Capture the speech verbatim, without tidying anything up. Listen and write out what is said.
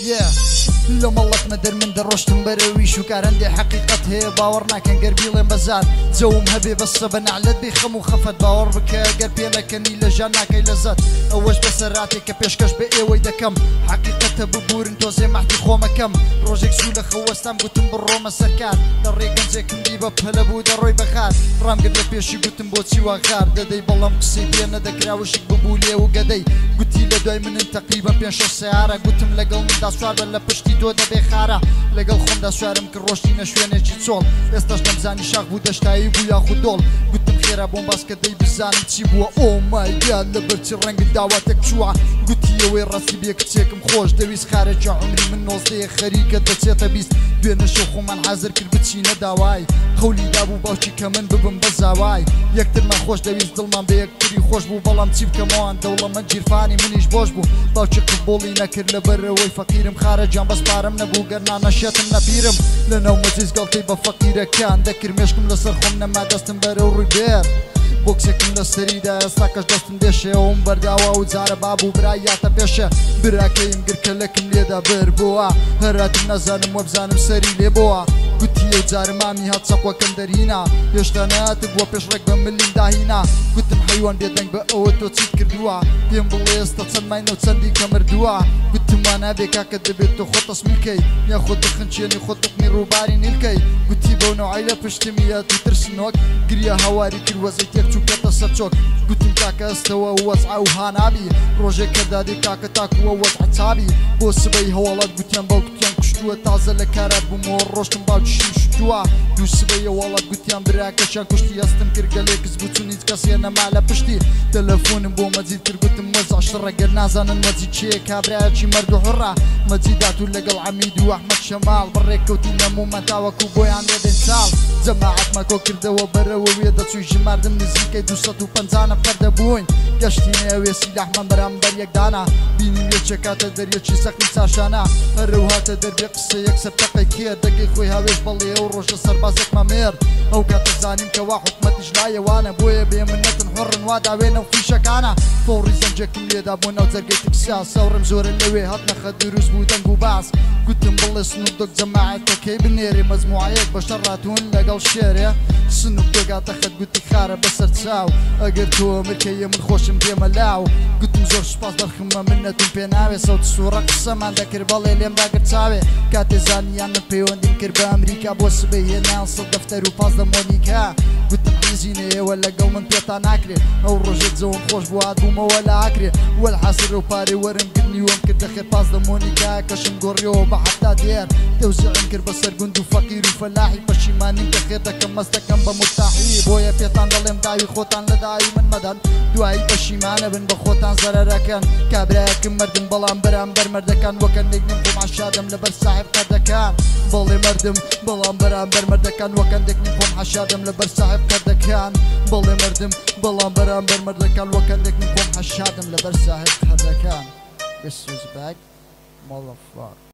لو مڵەت مەدەر من دەڕۆشتم بەرەویش و کارەندێ حەقیقەت هەیە باوەڕ ناکەن گەر بیڵێن بەزار جەوم هەبێ بەسە بە نەعلەت بێ خەم و خەفەت باوەڕ بکە گەر پێ نەکەنی لە ژان ناکەی لەزەت ئەوەش بەسەراتێک کە پێشکەش بە ئێوەی دەکەم حەقیقەتە ببورن تۆزێ مەحدی خۆمەکەم ڕۆژێک زوو لە خەوەستان گوتم بڕۆمە سەرکار لە ڕێگەنجێکم دی بە پەلە بوو دەڕۆی بەخار ڕامگرت لە پێشی گوتم بۆچی وا غار دەدەی بەڵام قسەی پێ نەدەکراوشک ببوو لێ و گەدەی گوتی لە دوای منن تەقریبەن پێنج شەش سەیارە گوتم لەگەڵ مندا سوار بە لە پشتی تۆ دەبێ خارە لەگەڵ خۆمدا سوارم کە ڕۆشتینە شوێنێکی چۆڵ ئێستاش دەمزانی شاخ بوو دەشتایی بوو یاخود دۆڵ گوتم خێرا بۆم باسکە دەی بزانم چی بووە ئۆمایگاد لە بەرچی ڕەنگت داواتێک چووە گوتی ئەوەی ڕاستی بێ کچێکم خۆش دەویست خارەجە عمری من نۆزدەیە خەریکە دەچێتە بیست دوێنە شەو خۆمان حازر کرد بچینە داوای خەولی دابوو باوکی کە من ببم بە زاوای یەکترمان خۆش دەویست دڵمان بە یەکتری خۆش بوو بەڵام چی بکەمەوان دەوڵەمەند گیرفانی منیش بۆش بوو باوکی قبوڵی نەکرد لەبەرەوەی فەقیرم خارەجیان بەس پارەم نەبوو گەرنا نەشێتم نەپیرم لەناو مەجلیس گەڵتەی بە فەقیرەکان دەکرد مێشکم لەسەر خۆم نەما دەستم بەرەو ڕووی بێر بۆکسێکم لە سەریدا ئێستا کەش دەستم دێشێەوەم بەرداوە و جارە بابوو برای یاتە پێشە براکەیم گرکە لەکم لێدا بەر بووە هەراتم نەزانم وە بزانم سەری لێ بووە گوتی ئەو جارە مامی هات چەقوەکەم دەرهینا هێشتا نەهاتت بۆ پێشڕێک بە ملیم داهینا گوتم حەیوان بێدەنگ بە ئەوە تۆ چیت کردووە پێم بڵێ ئێستا چەند ماینە و چەندی کە مردووە گوتم وا نابێ کاکە دەبێت تۆ خۆت تەسمیلکەی یا خۆت دەخنچێنی خۆت دقنی ڕووباری نیلکەی گوتی بەو نەوعی لە پشتمیە تو ترسنۆک گریە هەواری کرد وەزەی تێک چووکەتە سەر چۆک گوتم کاکە ئەستەوە وەزعە و هانابی ڕۆژێک کە دادی کاکە تاکووە وەزعە چابی بۆ سبەی هەواڵات گوتیان باو گوتیان کوشتووە تازە لە کارات بوومەوە ڕۆشتم باوکیشم شتووە دوو سبەی هەواڵات گوتیان براکەشیان کوشتی هەستم کرد گەلێکس بچوو هیچ کەسێ نەما لە پشتی تەلەفۆنم بۆ مەجید کرد گوتم وەزع شڕە گەر نازانن مەجید چییە کابرایەکی مەرد و حڕە مەجیدات و لەگەڵ عەمید و ئەحمەد شەماڵ بەڕێککەوتی نەمومان تاوەکو بۆیان دەدەین ساڵ جەماعەتمان کۆ کردەوە بەرەوە وێ دەچووی ژماردم نزیکەی دووسەد و پەنجا نەفەر دەبووین گەشتی نێوێ سیلاحمان بەرامبەر یەکدانا بینی وێچە کاتە دەریەکی سەختی چاشانە هەرەو هاتە دەربێ قسە یەکسەر تەقەی کێر دەگەی خۆی هاوێش بەڵێ ئەو ڕۆژە سەربازێکمان مێر ئەو کاتە زانیم کەوا حکومەتیش لایەوانە بۆیە بێ منەتن حڕن وا داوێنە و فیشەکانە فۆڕی زەنجێکم لێدا بۆ ناو جەرگەی تکسا سەورم زۆرە لەوێ هات نەخە دروست بوو دەنگ و باس گوتم بڵێ سنووک دۆک جەماعەتەکەی بنێری مەزموعەیەک بەشە ڕاتون لەگەڵ شێرێ سنووک دۆگاتە خەت گوتی خارە بەسەر چاو ئەگەر تۆ مرکەیە من خۆشم دێمە لاو گوتم زۆر سوپاس دەرخمە منەتون پێ ناوێ سەوت سوورە قسەمان دەکرد بەڵێ لێم داگرت چاوێ کاتێ زانیان من پەیوەندیم کرد بە ئەمریکا بۆ سبەی هێنیان سەد دەفتەر و پاس دە مۆنیکا گوتم حیزینەیەوە لەگەڵ من پێتان ناکرێت ئەو ڕۆژێت جەوم خۆش بوو هاتبوومەوە لە ئاکرێ وەلحەسر و پارەی وەرم کردنی وەم کرد دەخێت پاس دە مۆنیکا کەشم گۆڕیەوە بە حەفتا دێر تەوزیعم کرد بەسەر گوند و فەقیر و فەلاحی پەشیمانیم کە خێر دەکەم مەستەکەم بە مرتاحی بۆیە پێتان دەڵێم داوی خۆتان لە داوی من مەدەن دوایی پەشیمانە بن بە خۆتان زەرەرەکەن کابرایەکم مردم بەڵام بەرامبەر مەردەکان وەکە نێکنم بۆ عاشادم لەبەر ساحب قەردەکان بەڵێ مردم بەڵام بەرامبەر مەردەکان وەکە نێکنم بۆم عاشادم لەبەر ساحب قەردەکان بەڵێ مردم بەڵام بەرامبەر مەردەکان وەکە نێکنم بۆم عاشادم لەبەر ساحب قەردەکان. This is back, motherfucker.